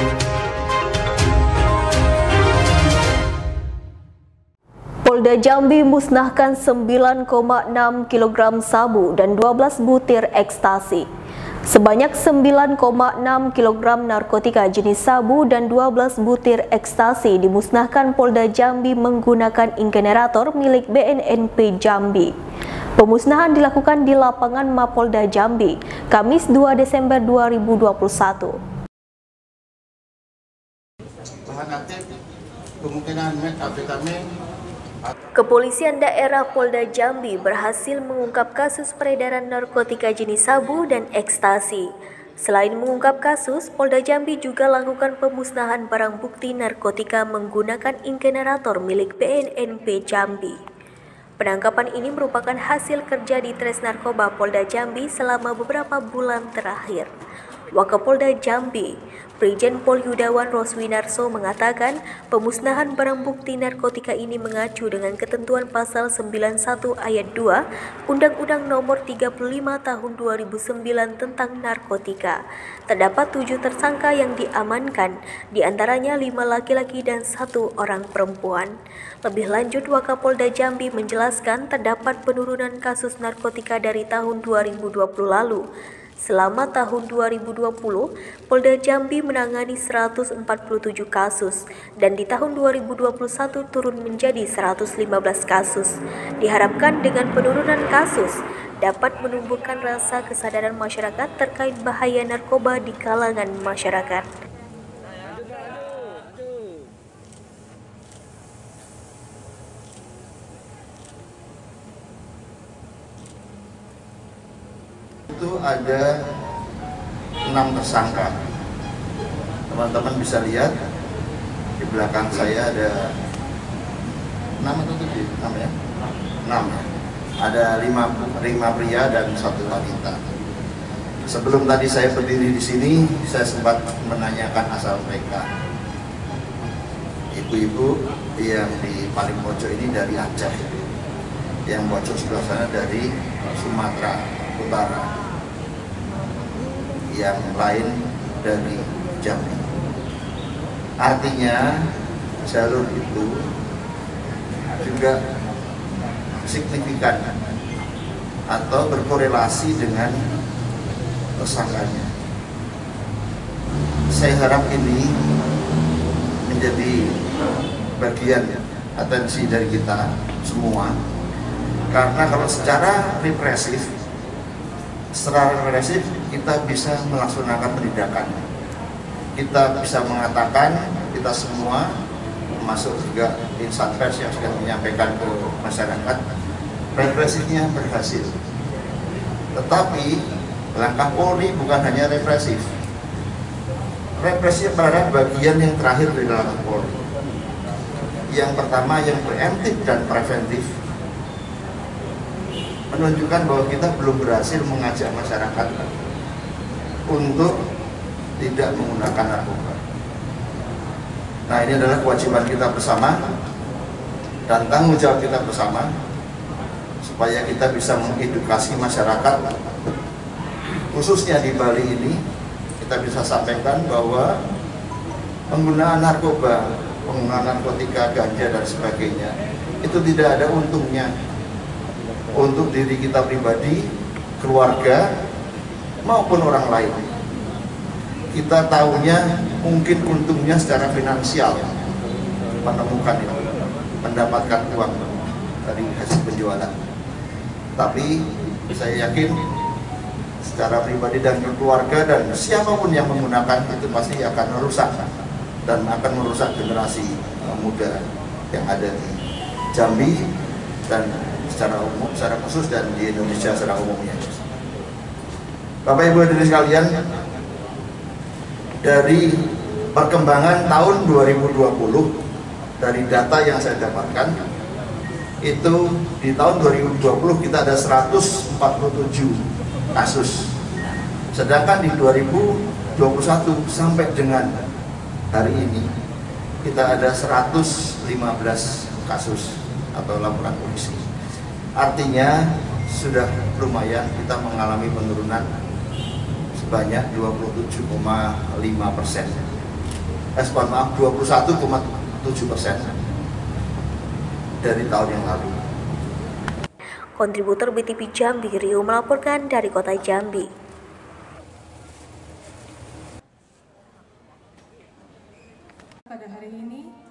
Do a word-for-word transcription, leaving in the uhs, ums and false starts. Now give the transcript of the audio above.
Polda Jambi musnahkan sembilan koma enam kilogram sabu dan dua belas butir ekstasi. Sebanyak sembilan koma enam kilogram narkotika jenis sabu dan dua belas butir ekstasi dimusnahkan Polda Jambi menggunakan ingenerator milik B N N P Jambi. Pemusnahan dilakukan di lapangan Mapolda Jambi, Kamis dua Desember dua ribu dua puluh satu. Bahan aktif kemungkinan metamfetamin. Kepolisian daerah Polda Jambi berhasil mengungkap kasus peredaran narkotika jenis sabu dan ekstasi. Selain mengungkap kasus, Polda Jambi juga lakukan pemusnahan barang bukti narkotika menggunakan ingenerator milik B N N P Jambi. Penangkapan ini merupakan hasil kerja di Tres Narkoba Polda Jambi selama beberapa bulan terakhir. Wakapolda Jambi, Brigjen Pol Yudawan Roswinarso mengatakan pemusnahan barang bukti narkotika ini mengacu dengan ketentuan pasal sembilan puluh satu ayat dua Undang-Undang Nomor tiga puluh lima Tahun dua ribu sembilan tentang narkotika. Terdapat tujuh tersangka yang diamankan, diantaranya lima laki-laki dan satu orang perempuan. Lebih lanjut, Wakapolda Jambi menjelaskan terdapat penurunan kasus narkotika dari tahun dua ribu dua puluh lalu. Selama tahun dua ribu dua puluh, Polda Jambi menangani seratus empat puluh tujuh kasus dan di tahun dua ribu dua puluh satu turun menjadi seratus lima belas kasus. Diharapkan dengan penurunan kasus dapat menumbuhkan rasa kesadaran masyarakat terkait bahaya narkoba di kalangan masyarakat. Itu ada enam tersangka. Teman-teman bisa lihat di belakang saya ada enam atau tujuh, enam ya, enam. Ada lima, lima pria dan satu wanita. Sebelum tadi saya berdiri di sini, saya sempat menanyakan asal mereka. Ibu-ibu yang di paling pojok ini dari Aceh, yang pojok sebelah sana dari Sumatera Utara, yang lain dari Jambi. Artinya jalur itu juga signifikan atau berkorelasi dengan tersangkanya. Saya harap ini menjadi bagian atensi dari kita semua, karena kalau secara represif secara represif kita bisa melaksanakan penindakan. Kita bisa mengatakan, kita semua termasuk juga insan pers yang sudah menyampaikan ke masyarakat, represifnya berhasil. Tetapi langkah Polri bukan hanya represif. Represif adalah bagian yang terakhir dari langkah Polri. Yang pertama yang preemptif dan preventif, menunjukkan bahwa kita belum berhasil mengajak masyarakat untuk tidak menggunakan narkoba. Nah, ini adalah kewajiban kita bersama dan tanggung jawab kita bersama supaya kita bisa mengedukasi masyarakat, khususnya di Bali ini. Kita bisa sampaikan bahwa penggunaan narkoba, penggunaan narkotika, ganja dan sebagainya itu tidak ada untungnya untuk diri kita pribadi, keluarga, maupun orang lain. Kita tahunya mungkin untungnya secara finansial, menemukan itu, mendapatkan uang dari hasil penjualan. Tapi saya yakin secara pribadi dan keluarga dan siapapun yang menggunakan itu pasti akan merusak dan akan merusak generasi muda yang ada di Jambi dan secara umum, secara khusus dan di Indonesia secara umumnya. Bapak Ibu hadirin sekalian, dari perkembangan tahun dua ribu dua puluh dari data yang saya dapatkan itu di tahun dua ribu dua puluh kita ada seratus empat puluh tujuh kasus, sedangkan di dua ribu dua puluh satu sampai dengan hari ini kita ada seratus lima belas kasus atau laporan polisi. Artinya sudah lumayan kita mengalami penurunan sebanyak dua puluh tujuh koma lima persen eh, maaf dua puluh satu koma tujuh persen dari tahun yang lalu. Kontributor B T V Jambi Rio melaporkan dari Kota Jambi. Pada hari ini